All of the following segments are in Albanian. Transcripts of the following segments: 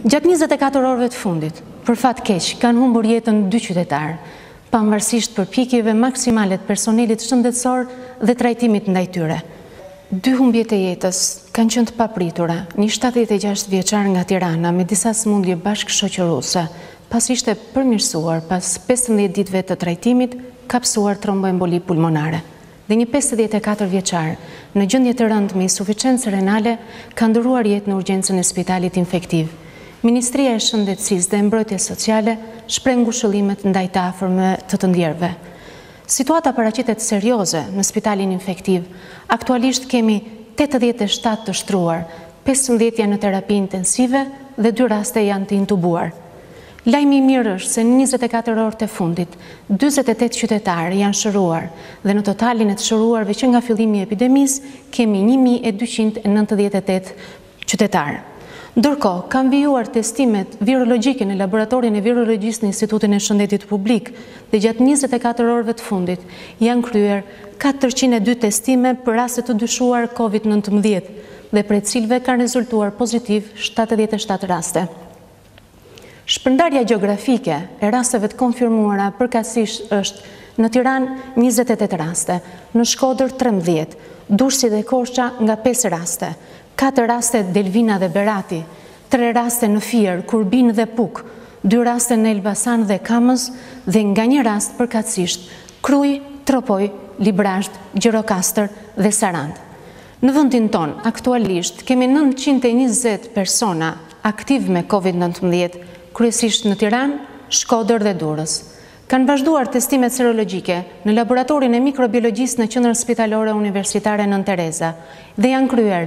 Gjatë 24 orëve të fundit, për fat keq, kanë humbur jetën 2 qytetarë, pavarësisht përpjekjeve maksimale të personelit shëndetësor dhe trajtimit ndaj tyre. 2 humbjet e jetës kanë qenë të papritura. Një 76 vjeçar nga Tirana me disa sëmundje bashkëshoqëruese, pas ishte përmirësuar pas 15 ditëve të trajtimit, ka psuar tromboemboli pulmonare. Dhe një 54 vjeçar në gjendje të rëndë me insuficiencë renale ka ndëruar jetë në urgjencën e spitalit infektiv. Ministria e Shëndetësisë dhe Mbrojtjes Sociale shpreh ngushëllimet ndaj të afërmëve të të ndjerëve. Situata paraqitet serioze në spitalin infektiv. Aktualisht kemi 87 të shtruar, 15 janë në terapi intensive dhe 2 raste janë të intubuar. Lajmi i mirë është se në 24 orët e fundit, 48 qytetarë janë shëruar dhe në totalin e të shëruarve që nga fillimi i epidemisë kemi 1298 qytetarë. Ndërkohë, kanë vijuar testimet virologjike në laboratorin e virologjisë në Institutin e Shëndetit Publik dhe gjatë 24 orëve të fundit janë kryer 402 testime për raste të dyshuar COVID-19 dhe prej cilëve kanë rezultuar pozitiv 77 raste. Shpërndarja gjeografike e rasteve të konfirmuara përkatësisht është në Tiranë 28 raste, në Shkodër 13, Durrësi dhe Korça nga 5 raste, 4 raste Delvina dhe Berati, 3 raste në Fier, Kurbin dhe Puk, 2 raste në Elbasan dhe Kamës dhe nga një rast përkatësisht Kruj, Tropoj, Librazhd, Gjirokastër dhe Sarand. Në vendin ton, aktualisht, kemi 920 persona aktiv me COVID-19, kryesisht në Tiranë, Shkodër dhe Durrës. Kanë vazhduar testimet serologjike në laboratorin e mikrobiologjisë në Qendrën Spitalore Universitare Nën Tereza dhe janë kryer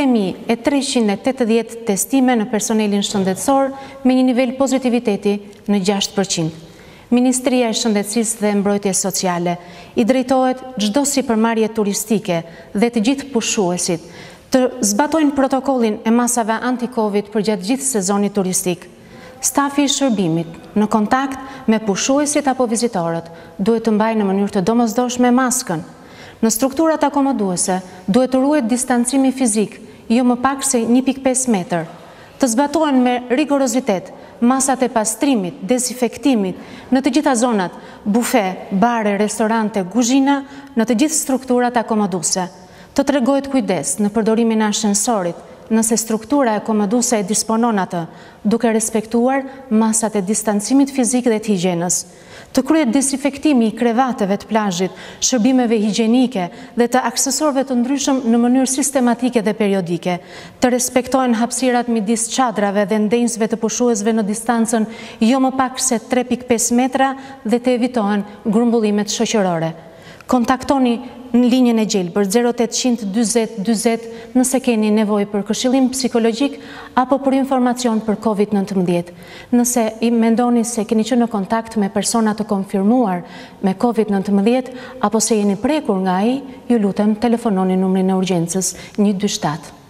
3380 testime në personelin shëndetësor me një nivel pozitiviteti në 6%. Ministria e Shëndetësisë dhe Mbrojtjes Sociale i drejtohet çdo sipërmarrje turistike dhe të gjithë pushuesit të zbatojnë protokollin e masave anti-Covid për gjatë gjithë sezonit turistik. Stafi i shërbimit në kontakt me pushuesit apo vizitorët duhet të mbajë në mënyrë të domosdoshme maskën. Në strukturat akomoduese duhet të ruhet distancimi fizik, jo më pak se 1.5 metër. Të zbatohen me rigorozitet masat e pastrimit, dezinfektimit në të gjitha zonat, bufe, bare, restorante, kuzhina, në të gjithë strukturat akomoduese. Të tregohet kujdes në përdorimin e ashensorit, nëse struktura akomoduese e disponon atë, duke respektuar masat e distancimit fizik dhe të higjienës. Të kryhet dezinfektimi i krevateve të plazhit, shërbimeve higjienike dhe të aksesorëve të ndryshëm në mënyrë sistematike dhe periodike. Të respektohen hapësirat midis çadrave dhe ndenjësve të pushuesve në distancën jo më pak se 3.5 metra dhe të evitohen grumbullimet shoqërore. Kontaktoni në linjën e gjelbër 0800 40 40 nëse keni nevojë për këshillim psikologjik apo për informacion për COVID-19. Nëse i mendoni se keni qenë në kontakt me persona të konfirmuar me COVID-19 apo se jeni prekur nga ai, ju lutem telefononi numrin e urgjencës 127.